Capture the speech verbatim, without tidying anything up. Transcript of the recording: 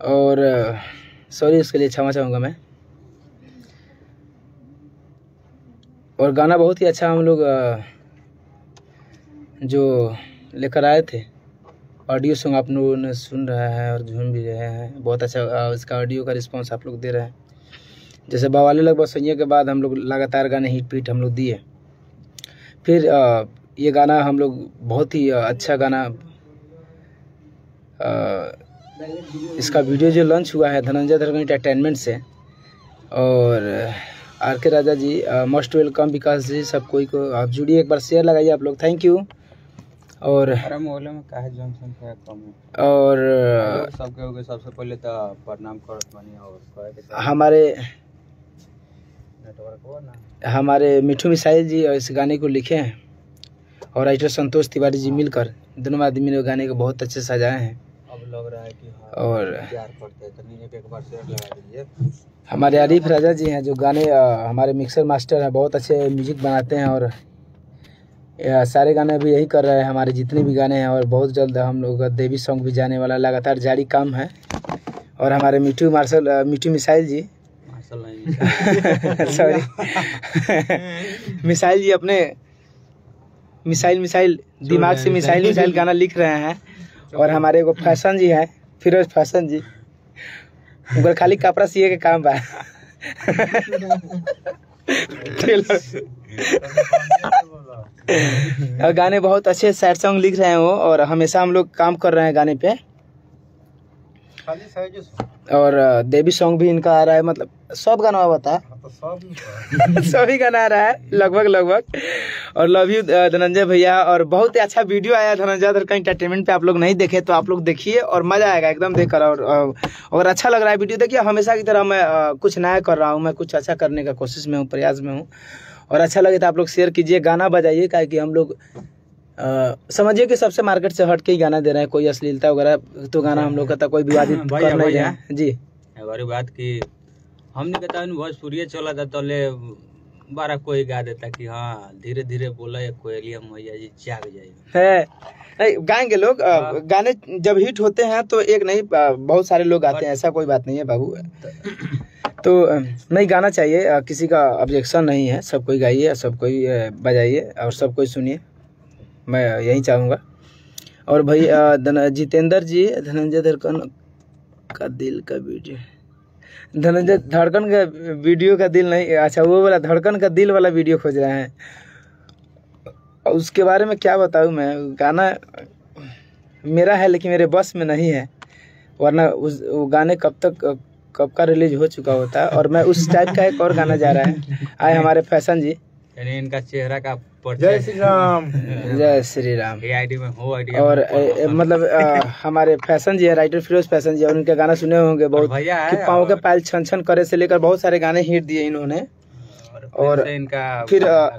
और सॉरी उसके लिए क्षमा चाहूँगा मैं। और गाना बहुत ही अच्छा हम लोग जो लेकर आए थे, ऑडियो सॉन्ग आप लोगों ने सुन रहा है और झूम भी रहे हैं। बहुत अच्छा इसका ऑडियो का रिस्पांस आप लोग दे रहे हैं। जैसे बवाले लगभग संजय के बाद हम लोग लगातार गाने हिट पीट हम लोग दिए। फिर आ, ये गाना हम लोग बहुत ही अच्छा गाना, आ, इसका वीडियो जो लॉन्च हुआ है धनंजय धड़कन एंटरटेनमेंट से, और आर के राजा जी मोस्ट वेलकम, विकास जी, सब कोई को आप जुड़िए, एक बार शेयर लगाइए आप लोग, थैंक यू। और में का है जनसंख्या कम है और सबके हो गए। सबसे पहले तो प्रणाम करत बानी और हमारे नेटवर्क हो ना हमारे मिठू मिसाइल जी और इस गाने को लिखे हैं और राइटर संतोष तिवारी जी मिलकर दोनों आदमी ने गाने को बहुत अच्छे सजाए हैं। अब लग रहा है कि हाँ, और प्यार करते हैं तो एक, एक बार शेयर लगा दीजिए। हमारे आरिफ राजा जी हैं जो गाने आ, हमारे मिक्सर मास्टर हैं, बहुत अच्छे म्यूजिक बनाते हैं और सारे गाने भी यही कर रहे हैं हमारे जितने भी गाने हैं। और बहुत जल्द हम लोग का देवी सॉन्ग भी जाने वाला, लगातार जारी काम है। और हमारे Mithu marshal Mithu missile ji sorry missile ji अपने मिसाइल मिसाइल दिमाग से मिसाइल मिसाइल गाना लिख रहे हैं। और हमारे को फैशन जी है, फिरोज फैशन जी, उनका खाली कपड़ा सिए के काम बा और गाने बहुत अच्छे सैड सॉन्ग लिख रहे हैं वो, और हमेशा हम लोग काम कर रहे हैं गाने पे। और देवी सॉन्ग भी इनका आ रहा है, मतलब सब गाना बता सभी गाना आ रहा है लगभग लगभग। और लव यू धनंजय भैया। और बहुत ही अच्छा वीडियो आया धनंजय धड़कन एंटरटेनमेंट पे, आप लोग नहीं देखे तो आप लोग देखिए और मजा आएगा एकदम देखकर। और अगर अच्छा लग रहा है वीडियो देखिए, हमेशा की तरह मैं कुछ नया कर रहा हूँ, मैं कुछ अच्छा करने का कोशिश में हूँ, प्रयास में हूँ। और अच्छा लगे तो आप लोग शेयर कीजिए, गाना बजाइए, क्या कि हम लोग समझिए कि सबसे मार्केट से हट के ही गाना दे रहे हैं। कोई अश्लीलता वगैरह तो गाना हम लोग का था कोई विवादित कर नहीं रहे हैं जी। हमारी बात की हमने कहता भोजपुरी चला था तो ले बारह कोई गा देता कि हाँ धीरे धीरे बोला या कोयलिया मैया जी जाग जाए है। नहीं गाएंगे लोग, गाने जब हिट होते हैं तो एक नहीं बहुत सारे लोग गाते हैं, ऐसा कोई बात नहीं है बाबू। तो नहीं गाना चाहिए, किसी का ऑब्जेक्शन नहीं है, सब कोई गाइए, सब कोई बजाइए और सब कोई सुनिए, मैं यही चाहूँगा। और भाई जितेंद्र जी धनंजय धड़कन का दिल का वीडियो, धनंजय धड़कन का वीडियो का दिल नहीं, अच्छा वो वाला धड़कन का दिल वाला वीडियो खोज रहे हैं। उसके बारे में क्या बताऊँ मैं, गाना मेरा है लेकिन मेरे बस में नहीं है, वरना उस वो गाने कब तक कब का रिलीज हो चुका होता। और मैं उस टाइप का एक और गाना जा रहा है। आए हमारे फैशन जी, यानी इनका चेहरा का जय श्री राम जय श्री राम आईडी में हो आईडी और ए, मतलब आ, हमारे फैशन जी है, राइटर फिरोज फैशन जी, और उनके गाना सुने होंगे बहुत, कि पाँव के पायल छन छन करे से लेकर बहुत सारे गाने हिट दिए इन्होंने। और, और इनका फिर